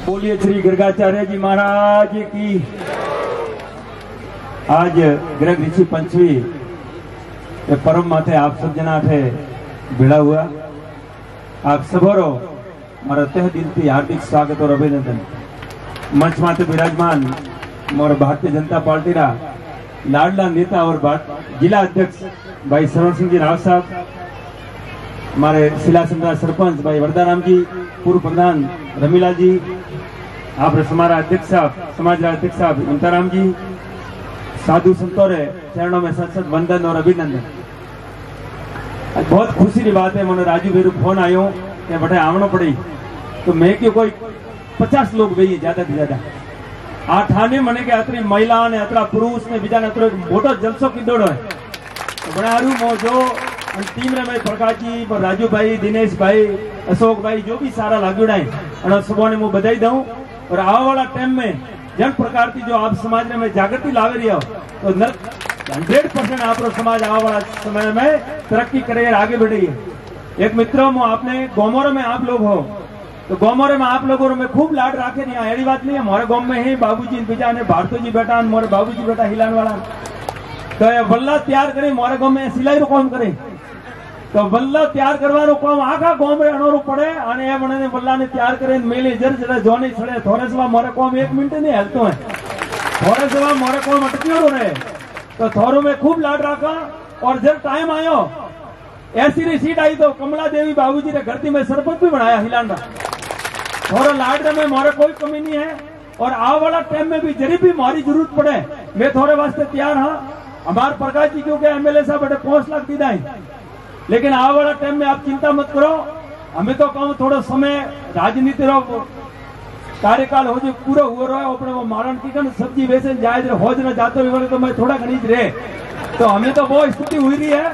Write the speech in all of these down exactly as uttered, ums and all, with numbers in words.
बोलिए श्री गर्गाचार्य जी महाराज की। आज गर्ग ऋषि पंचवी परम माथे आप सब जना थे भेड़ा हुआ। आप सबरो मारा तह दिल थी हार्दिक स्वागत और अभिनंदन। मंच माथे विराजमान मोर भारतीय जनता पार्टी रा लाडला नेता और जिला अध्यक्ष भाई सरवण सिंह जी राव साहब, हमारे सिलासंदा सरपंच भाई वरदाराम जी, पूर्व प्रधान रमीला जी, आप हमारा अध्यक्ष साहब समाज अध्यक्ष साहब अंताराम जी, साधु संतों रे चरणों में सत सत वंदन और अभिनंदन। बहुत खुशी की बात है, मैंने राजू भैरू फोन आयो कि बटे आवनो पड़ी, तो मैं क्यों कोई पचास लोग गई ज्यादा से ज्यादा आ ठाने मने के अतरी महिला ने अतरा पुरुष ने बीजा ने अतरो मोटो जलसो कीधोड़ो है। तो बड़ा हारू मोजो टीम रे भाई प्रकाश जी, राजू भाई, दिनेश भाई, अशोक भाई जो भी सारा लागूड़ा है और सबों ने मैं बधाई दूं। और आने वाला टाइम में जन प्रकार की जो आप समाज में जागृति लावे रही हो तो हंड्रेड परसेंट आप समाज आने वाला समय में तरक्की करे आगे बढ़ी है। एक मित्रों में आपने गोमोर में आप लोग हो तो गोमोरे में आप लोगों में खूब लाड राखे नहीं, ऐसी बात नहीं है। हमारे गांव में ही बाबूजी बीजा ने भारतो जी बेटा मोरे बाबूजी बेटा हिलान वाला तो ये वल्ला तैयार करे, हमारे गांव में सिलाई काम करे तो वल्ला तैयार करवानो काम आखा गांव में अनोरो पड़े अने ए मने वल्ला ने तैयार करे मेले जर जरा जोने छड़े थोड़े सवा मोरे काम एक मिनट नहीं हलतो है, थोड़े सवा मोरे काम अटकियो रहे तो थोरो में खूब लाड राखा। और जब टाइम आयो ऐसी री सीट आई तो कमला देवी बाबूजी ने घरती में सरपंच भी बनाया हिलांडा। थोड़ा लाड में मोरे कोई कमी नहीं है और आ वाला टाइम में भी जरी भी हमारी जरूरत पड़े मैं थोड़े वास्ते तैयार हाँ। हमारे प्रकाश जी क्योंकि एमएलए साहब बड़े पांच लाख दीदा है, लेकिन आ वाला टाइम में आप चिंता मत करो। हमें तो कहूँ थोड़ा समय राजनीति रो कार्यकाल हो जो पूरा हुआ रहा अपने वो मारण की कन सब्जी वैसे जायज हो जना जाते हुए तो मैं थोड़ा खरीद रहे तो हमें तो वो स्थिति हुई रही है।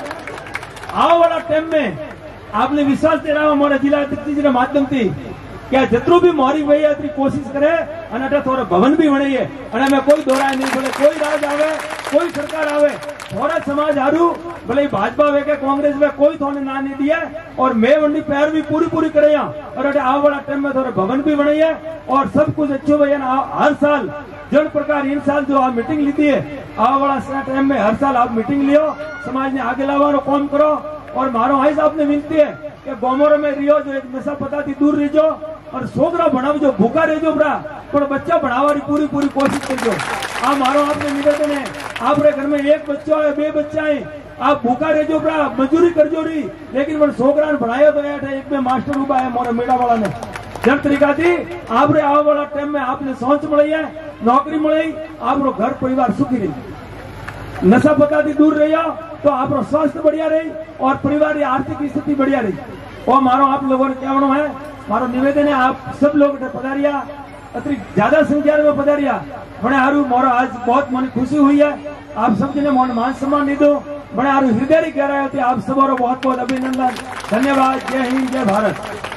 आ वाला टाइम में आपने विश्वास दे रहा हमारे जिला अध्यक्ष जी के माध्यम थी क्या जतरू भी मोरी वही अतरी कोशिश करे अने थोड़ा भवन भी बने अने मैं कोई दोहराए नहीं, बोले कोई राज आवे कोई सरकार आवे थोड़ा समाज हारू भले भाजपा वे के कांग्रेस में कोई थोड़े ना नहीं दिया और मैं वंडी पैर भी पूरी पूरी करे और अटे आ वाला टाइम में थोड़ा भवन भी बने और सब कुछ अच्छो भैया हर साल जन प्रकार इन साल जो आप मीटिंग ली थी आ वाला टाइम में हर साल आप मीटिंग लियो समाज ने आगे लावानो काम करो। और मारो हाई साहब ने विनती है कि गोमोर में रियो जो एक नशा पता थी दूर रहो और सोकरा बनाव जो भूखा रहो बड़ा पर बच्चा बढ़ावा पूरी पूरी कोशिश करजो। आ मारो आपने निवेदन है आप घर में एक बच्चा है बे बच्चा है आप भूखा रहो बड़ा मजूरी करजो रही लेकिन वो सोकरा ने बढ़ाया तो एक में मास्टर उबा है मोरे मेड़ा वाला ने जब तरीका थी आप आने वाला टाइम में आपने सोच मिली है नौकरी मिली आप घर परिवार सुखी रही नशा पता थी दूर रही तो आप स्वास्थ्य बढ़िया रही और परिवार की आर्थिक स्थिति बढ़िया रही। और मारो आप लोगों ने कहना है मारो निवेदन है आप सब लोग पधारिया अतिरिक्त ज्यादा संख्या में पधारिया बड़े हारू मोरो आज बहुत मन खुशी हुई है। आप सब ने मन मान सम्मान दी दो बड़े हारू हृदय कह रहे होते आप सब बहुत बहुत अभिनंदन धन्यवाद। जय हिंद जय भारत।